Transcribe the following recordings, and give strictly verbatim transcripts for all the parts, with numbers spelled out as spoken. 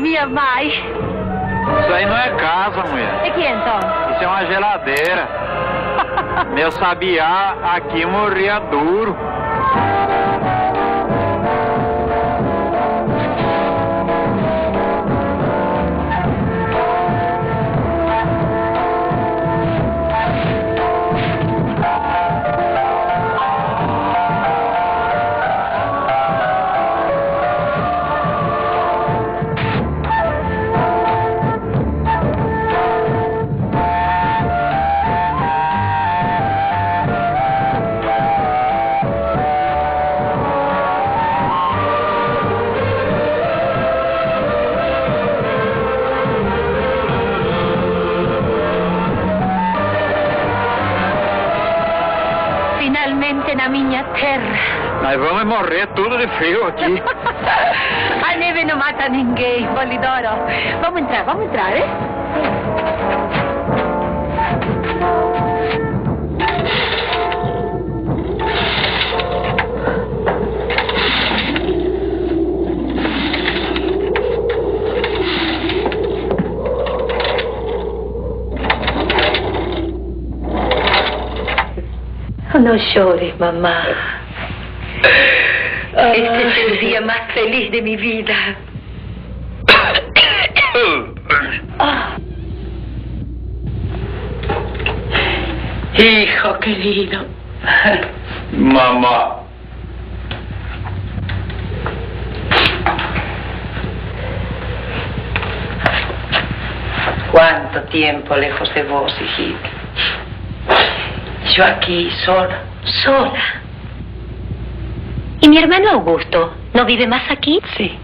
minha mãe. Isso aí não é casa, mulher. E que então? Isso é uma geladeira. Meu sabiá aqui morria duro. Finalmente na minha terra. Nós vamos morrer tudo de frio aqui. A neve não mata ninguém, Polidoro. Vamos entrar, vamos entrar, hein? No llores, mamá. Este es el día más feliz de mi vida. Oh. Hijo querido. Mamá. ¿Cuánto tiempo lejos de vos, hijita? Yo aquí, sola. ¿Sola? ¿Y mi hermano Augusto no vive más aquí? Sí.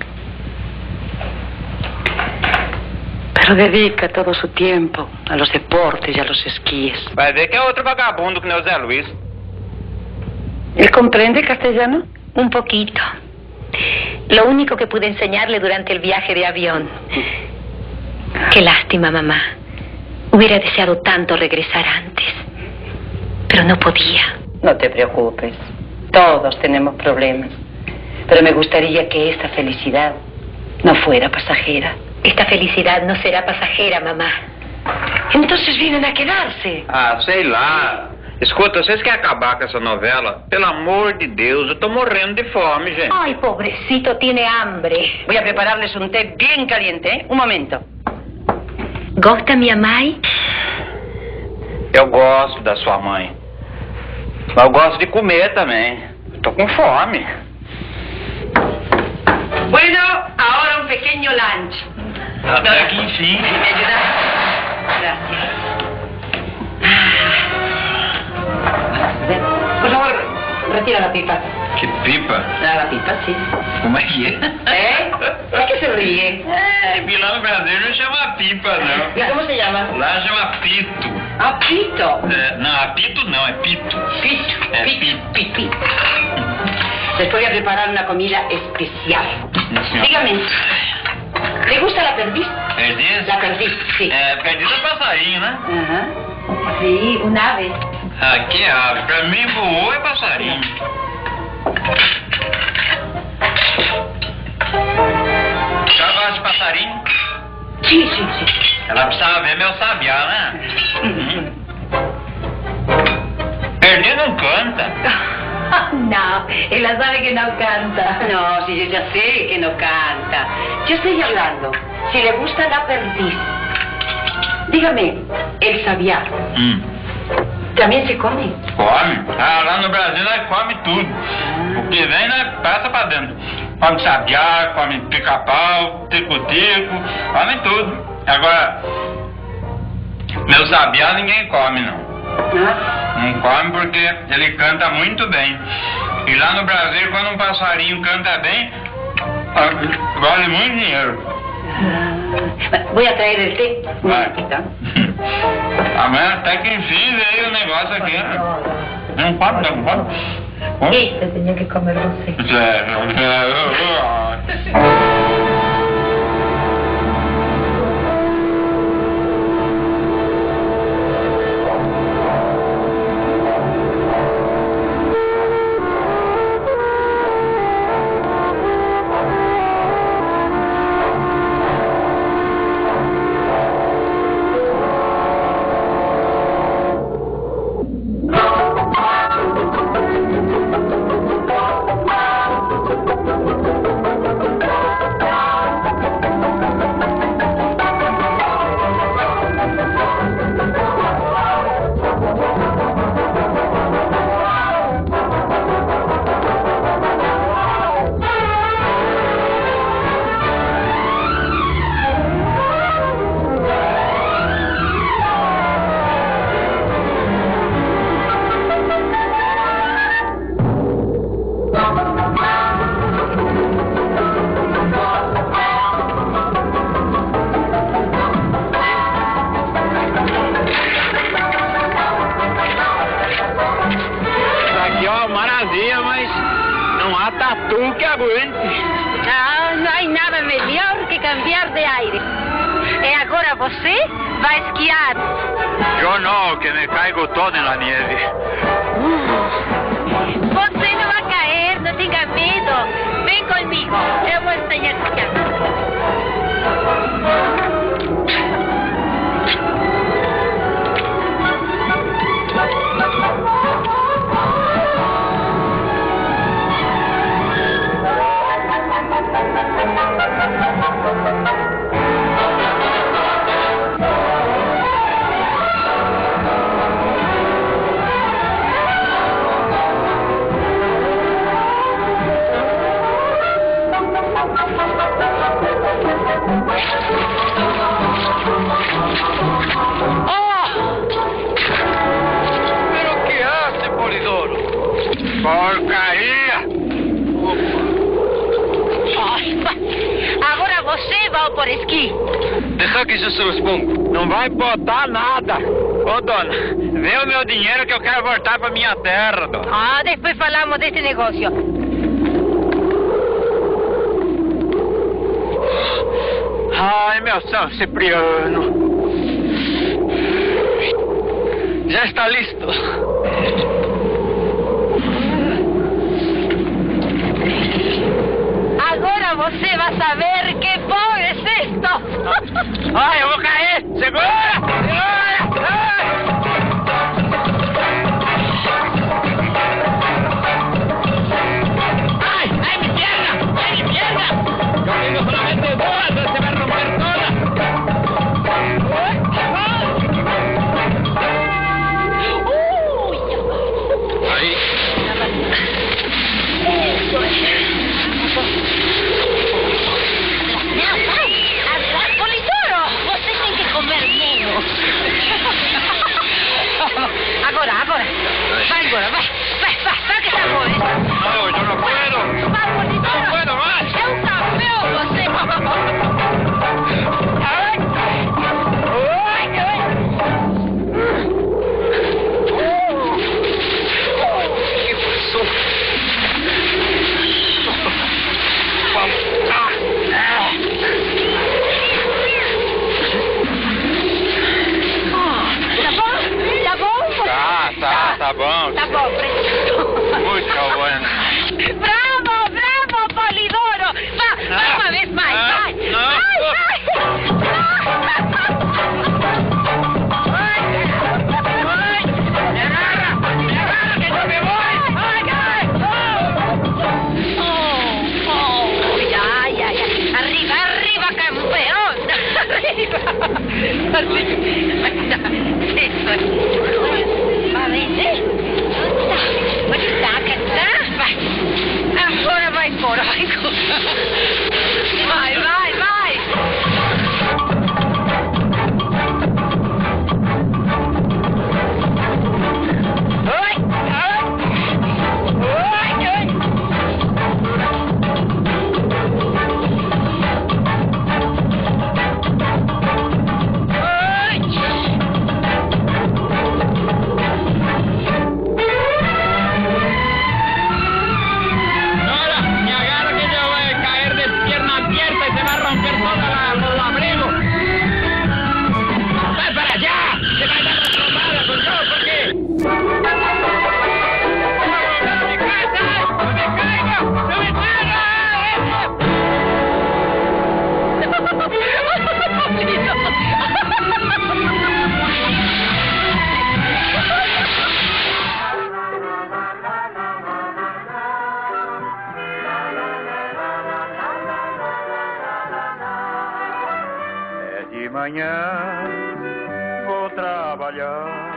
Pero dedica todo su tiempo a los deportes y a los esquíes. Vai ver que é outro vagabundo que nem o Zé Luiz. ¿Él comprende castellano? Un poquito. Lo único que pude enseñarle durante el viaje de avión. Qué lástima, mamá. Hubiera deseado tanto regresar antes. Pero no podía. No te preocupes. Todos tenemos problemas. Pero me gustaría que esta felicidad no fuera pasajera. Esta felicidad no será pasajera, mamá. Entonces vienen a quedarse. Ah, sei lá. Escuta, vocês querem acabar com essa novela? Pelo amor de Deus, eu tô morrendo de fome, gente. Ay, pobrecito, tiene hambre. Voy a prepararles un té bien caliente, ¿eh? Un momento. ¿Gosta minha mãe? Eu gosto da sua mãe. Mas eu gosto de comer também. Tô com fome. Bueno, ahora un pequeño lunch. Até que enfim. ¿Me ayudas? Gracias. Por favor, retira la pipa. Que pipa? Ah, la pipa, sí. Como é que é? ¿Eh? ¿Por qué se ríe? É, que lá no Brasil não chama pipa, não. ¿Y cómo se llama? Lá chama pito. Ah, pito. É, não, apito não, é pito. Pito. É Pito. pito. Pito. Les voy a preparar una comida especial. Dígame, ¿le gusta la perdiz? Perdiz? La perdiz, sí. É, perdiz é passarinho, né? Ajá. Sí, un ave. Aqui é ave. Pra mim, voou é passarinho. Já gosta de passarinho? Sí, sí, sí. Ela precisava ver meu sabiá, né? Uhum. Perdiz não canta. No, ella sabe que no canta. No, si yo ya sé que no canta. Yo estoy hablando. Si le gusta la perdiz. Dígame, el sabiá. Hum. ¿También se come? Come. Ah, lá no Brasil nós come tudo. O que vem, nós passa pra dentro. Come sabiá, come pica-pau, tico-tico, come tudo. Agora, meu sabiá ninguém come, não. Ah, Não come porque ele canta muito bem. E lá no Brasil, quando um passarinho canta bem, vale muito dinheiro. voy a traer el té. Un Vai. momentito. Amanhã até que enfim veio o negócio aqui. Não pode, não pode. Hum? Este tenía que comer você. Ah, tú que aguente. Ah, não há nada melhor que cambiar de aire. E agora você vai esquiar. Yo no, que me caigo todo en la nieve. Você não vai cair, não tenha medo. Vem comigo, eu vou ensinar a esquiar. Porcaria! Agora você vai por esqui. Deixa que isso se responda. Não vai botar nada. Ô, dona, vê o meu dinheiro que eu quero voltar pra minha terra, dona. Ah, depois falamos desse negócio. Ai, meu São Cipriano. Já está listo. Agora você vai saber que bom é isto. Ai, eu vou cair. Segura! Segura! Ai, ai, mi pierna! Ai, mi pierna! Yo tengo solamente dos, se va a romper toda. Ahí. Eso es. Polidoro, você tem que comer menos. Agora, agora. Vai agora, vai. Vai, vai, vai que está bom, hein? No, yo no puedo. Vai, Polidoro. No puedo más. É um campeão, você. Ai, ai, ai. ¿Qué pasó? Ah, ah. Tá bom? Tá bom? Tá, tá, tá bom. Tá bom, precioso. Muito bueno. Bravo, bravo, Polidoro. Va, vai uma vez mais, vai. Não. Vai, vai. Vai, me agarra, me agarra que no me voy. Ai, ai. Oh, oh, ai, ai, ai. Arriba, arriba, campeón. Arriba. Arriba. Eso es. Va, vente. Vai, taca, tá? Vai. Agora vai embora, vai embora. Vai, vai, vai. Oi, oi. Oi, oi. Nora, me agarra que yo voy a caer de pierna abierta y se va a romper toda la, el abrigo. ¡Ven para allá! ¡Se va a dar la trompada con yo! ¿Por qué? ¡No me caigo! ¡No me caigo! ¡No me caigo! É de manhã vou trabalhar.